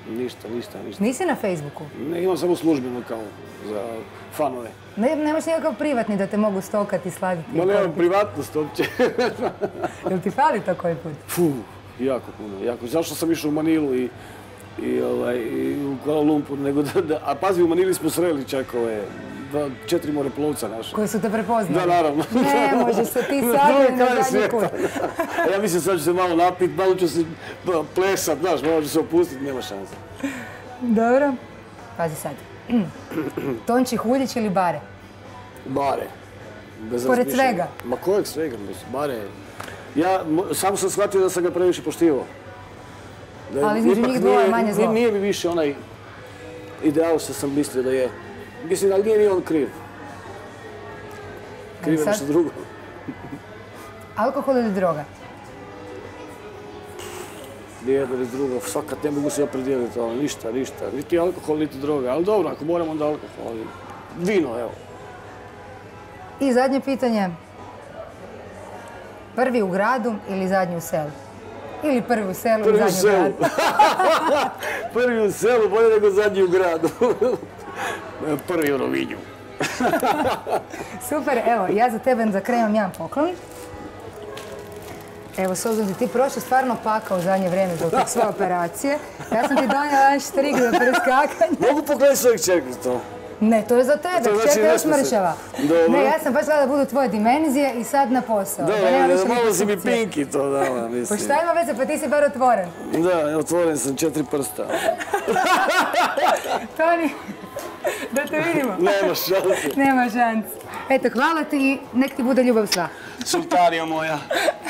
Ništa. Nisi na Facebooku? Ne, imam samo službeno kao za fanove. Nemaš nikakav privatni da te mogu stokati i sladiti? Ma nemam privatnost uopće. Jel ti fali to koji put? Jako puno. Zašto sam išao u Manilu i u Kuala Lumpur, a pazi, u Manili smo sreli čak 4 moreplovca naše. Koji su te prepoznali? Da, naravno. Ne, može se ti sad na zadnji kut. Ja mislim sad ću se malo napiti, malo ću se plesat, znaš, malo ću se opustiti, nema šanse. Dobro. Pazi sad. Tonči Huljić ili Bare? Bare. Pored svega? Ma kojeg svega, Bare. Ja sam sam shvatio da sam ga previše poštivao. Ali između njih dvoje manje zlo. Nije mi više onaj ideal što sam mislio da je. Mislim, ali nije ni on kriv. Kriv je nešto drugo. Alkohol ili droga? Nijedno ili drugo, fakat ne mogu se opredijeliti, ništa. Niti alkohol, niti droga. Ali dobro, ako moramo onda alkohol. Vino, evo. I zadnje pitanje. Prvi u gradu ili zadnji u selu? Ili prvi u selu ili zadnji u gradu? Prvi u selu, bolje nego zadnji u gradu. Prvi u Rovinju. Super, evo, ja za tebe za kraj imam jedan poklon. Evo, s obzirom ti prošao stvarno pakao u zadnje vrijeme zbog tog svoje operacije. Ja sam ti donijela jedan štrik za preskakanje. Mogu pogledati svojeg čekati to? Ne, to je za tebe, čerka je još mršava. Ne, ja sam baš gledala da budu tvoje dimenzije i sad na posao. Dobro, malo si mi pinki to dala, mislim. Pa šta ima veze, pa ti si bar otvoren. Da, otvoren sam 4 prsta. Toni, da te vidimo. Nema šanse. Nema šanse. Eto, hvala ti i nek ti bude ljubav sva. Sultanija moja.